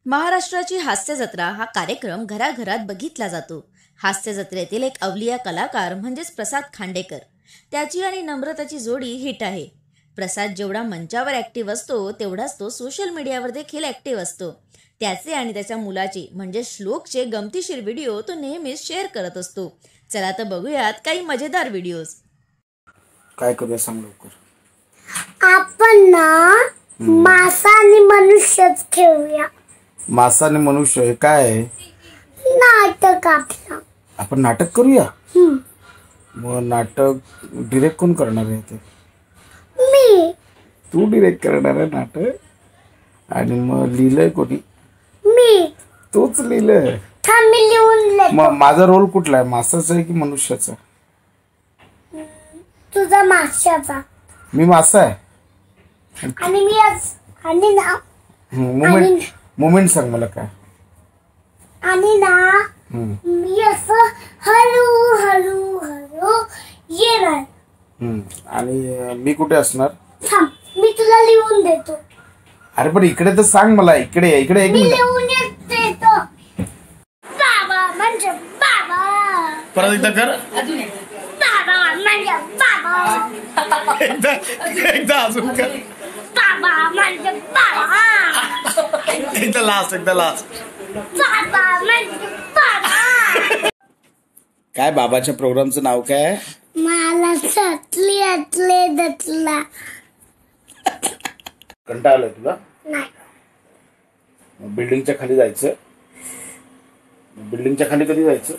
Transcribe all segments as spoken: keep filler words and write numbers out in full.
महाराष्ट्राची हास्य जत्रा हा कार्यक्रम घराघरात बघितला जातो। हास्य जत्रेतील एक अवलिया कलाकार म्हणजेच प्रसाद खांडेकर। त्याची आणि नम्रताची जोडी हिट आहे। प्रसाद जेवढा मंचावर ऍक्टिव्ह असतो तेवढाच तो सोशल मीडियावर देखील ऍक्टिव्ह असतो। त्याचे आणि त्याच्या मुलाचे म्हणजे श्लोकचे गमतीशीर व्हिडिओ तो नेहमीच शेअर करत असतो। चला तर बघूयात काही मजेदार व्हिडिओज। काय करूया सांग लवकर। आपण ना मासा आणि मनुष्यच खेळूया। मासा आणि मनुष्य हे काय आहे? नाटक आपलं। आपण नाटक करूया। मग नाटक डिरेक्ट कोण करणार आहे ते? मी। तू डिरेक्ट करणार आहे नाटक? आणि मग लिहिलंय कोणी? मी। तूच लिहिलंय? थांब मी लिहून देतो। मग माझा रोल कुठला आहे? मासाचा आहे की मनुष्याचा? तुझा माशाचा। मी मासा आहे आणि मी आज आणि ना मोमेंट मोमेंट सांग मला काय? आणि ना मी असं हळू हळू हळू येणार। आणि मी कुठे असणार? थांब मी तुला लिहून देतो। अरे पण इकडे तर सांग मला। इकडे इकडे एक मी मिनिट लिहून देतो। बाबा म्हणजे बाबा। परत एकदा कर। बाबा म्हणजे बाबा। एकदा एकदा अजून कर। बाबा म्हणजे बाबा। एकदा लास्ट एकदा लास्ट। बाबा म्हणजे बाबा। काय बाबाच्या प्रोग्रामचं नाव काय आहे? मला सतली अतले दतला। कंटाळा आलाय तुला? नाही। बिल्डिंगच्या खाली जायचं। बिल्डिंगच्या खाली कधी जायचं?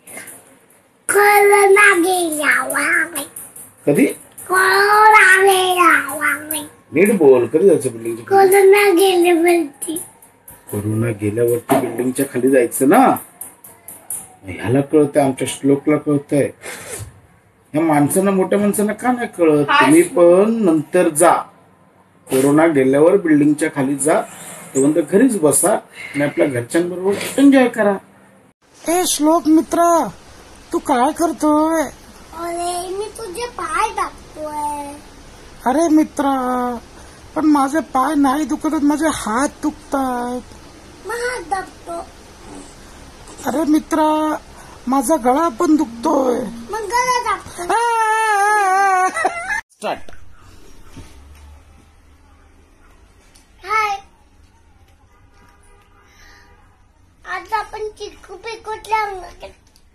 कोरोना गेल्यावर। कधी? कोरोना गेल्यावर। नीट बोल। कधी जायचं बिल्डिंगच्या खाली? कोरोना गेल्यावरती। कोरोना गेल्यावरती बिल्डिंगच्या खाली जायचं ना? ह्याला कळतंय, आमच्या श्लोकला कळतंय। ह्या माणसांना, मोठ्या माणसांना का नाही कळत? तुम्ही पण नंतर जा। कोरोना गेल्यावर बिल्डिंगच्या खाली जा, तोपर्यंत घरीच बसा आणि आपल्या घरच्यांबरोबर एन्जॉय करा। ए श्लोक मित्र, तू काय करतोय? अरे मी तुझे पाय दाबतोय। अरे मित्रा, पण माझे पाय नाही दुखत, माझे हात दुखतात। मग हात दाबतो। अरे मित्रा, माझा गळा पण दुखतोय। मग गळा दाबतो। स्टार्ट। हाय, आज आपण चिकू पिकूटल्या अंगात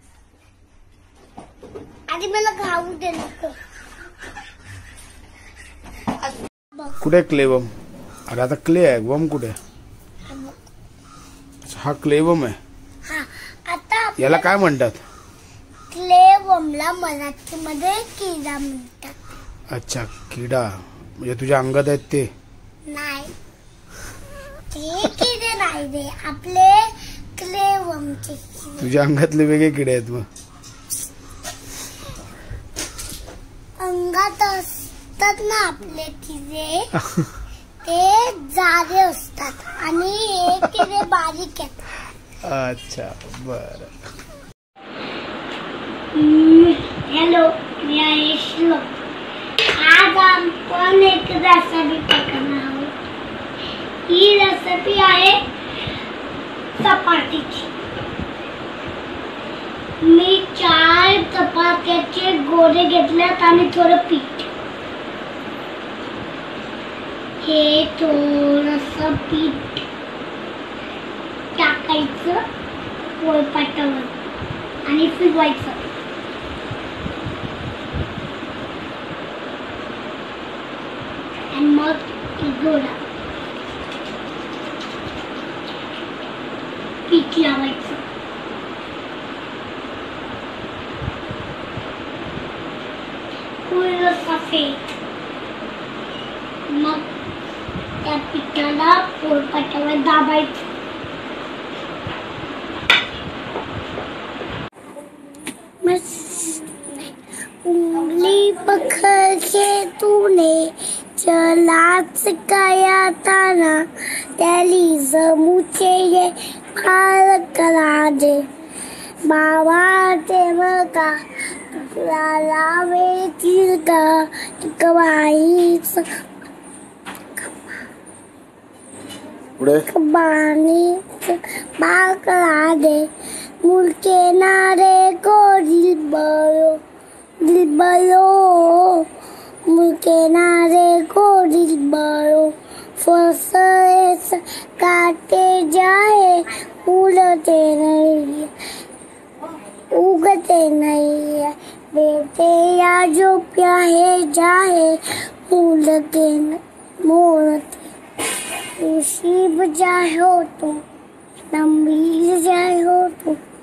आणि मला खाऊ दे नको। कुठे क्लेवम? अरे आता क्ले आहे, वम कुठे? हा क्लेवम आहे। हा, आता याला काय म्हणतात? क्लेवमला मराठीमध्ये किडा म्हणतात। अच्छा, किडा म्हणजे तुझ्या अंगात आहेत ते? नाही, ते किडे नाही रे, आपले क्लेवमचे। तुझ्या अंगातले वेगळे किडे आहेत? मग अंगात असतात ना आपले किडे, ते जाडे असतात आणि हे किडे बारीक आहेत। अच्छा, बर। हॅलो, मी आहे श्लोक। आज आपण एक रेसिपी करणार आहोत। ही रेसिपी आहे चपातीची। मी चार चपात्याचे गोळे घेतलेत आणि थोडं पीठ। हे थोडंसं पीठ टाकायचं पोळपाटावर आणि फिरवायचं। आणि मग गोळा पीठ लावायचं। पूर्ण सफेद। मग त्या पिठाला पोळपाटावर दाबायचं। उंगली पकड़ के तूने चलाच काया ताना, त्याली जमुचे ये पार करा दे। बाबा तेवका लावे तिरका कवाईच पुढे बाणी पार करा दे। मुड़ के नारे को दिल बरो, दिल बरो, मुड़ के नारे को दिल बरो। फसलेस काटे जाए उड़ते नहीं, उगते नहीं है। बेटे या जो प्याहे जाए उड़ते मोड़ते। नसीब जाए हो तुम, नंबी जाए हो तुम।